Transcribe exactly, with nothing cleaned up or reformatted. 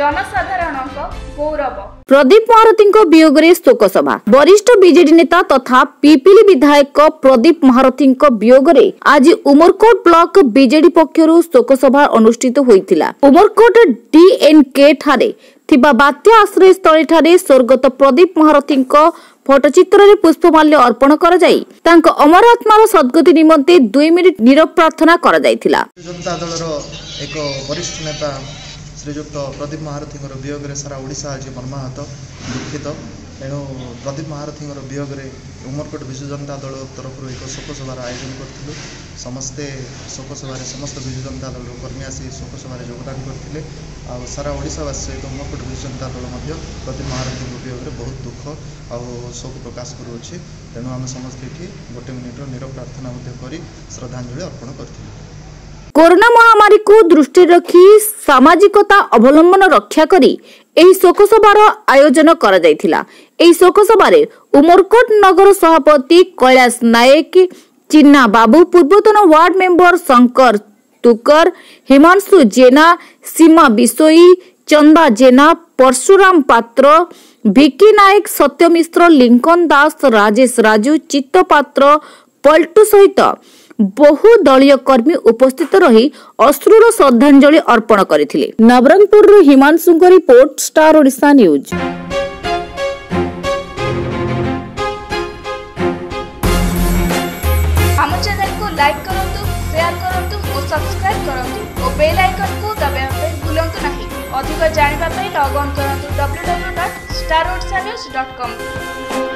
जनसाधारणक गौरव। प्रदीप महारथी वियोगरे शोक सभा। वरिष्ठ बीजेडी नेता तथा पिपिली विधायक प्रदीप महारथी वियोगरे आज उमरकोट ब्लॉक बीजेडी पक्षरु शोक सभा अनुष्ठित होइतिला। उमरकोट डीएनके ठारे थिबा बात्या आश्रय स्थली ठारे स्वर्गत प्रदीप महारथी फोटोचित्र रे पुष्पमाल्य अर्पण करा जाई तांको अमर आत्मार सद्गति निमंते दुई मिनिट नीरव प्रार्थना करा जायतिला। जनता दलर एक वरिष्ठ नेता श्रीजुक्त प्रदीप महारथी वियोग में सारा ओडिशा आज मर्माहत दुखित। तेणु प्रदीप महारथी वियोग में उमरकोट विजु जनता दल तरफ एक शोक सभार आयोजन करूँ। समस्ते शोक सभार समस्त विजु जनता दल कर्मी आसी शोक सभार योगदान करते। आ सारा ओडिशावासी सहित उमरकोट विजु जनता दल प्रदीप महारथी वियोग में बहुत दुख आ शोक प्रकाश करुच्छे। तेणु आम समस्ते ये गोटे मिनिट्र नीरव प्रार्थना कर श्रद्धांजलि अर्पण करते। कोरोना महामारी को दृष्टि रखी सामाजिकता अवलंबन रक्षा करी एही शोक सभार आयोजन करा जायथिला। एही शोक सभारे उमरकोट नगर सभापति कैलाश नायक, चिन्ना बाबू, पूर्वतन ward member Shankar Tukar, Himanshu Jena, Seema Bisoi, Chanda Jena, Parshuram Patra, Bhiki Nayak, Satya Mishra, Lincoln Das, Rajesh Raju, Chitta Patra, Paltu सहित बहु दलीय कर्मी उपस्थित रही अश्रुर श्रद्धांजलि अर्पण करथिले। Nabarangpur Himanshu report, Star Odisha News. हम चैनल को लाइक करंतु, शेयर करंतु और सब्सक्राइब करंतु और बेल आइकन को दबाइबा पे भूलंतु नहीं। अधिक जानिबा पे लॉग ऑन करंतु W W W dot Star Odisha News dot com.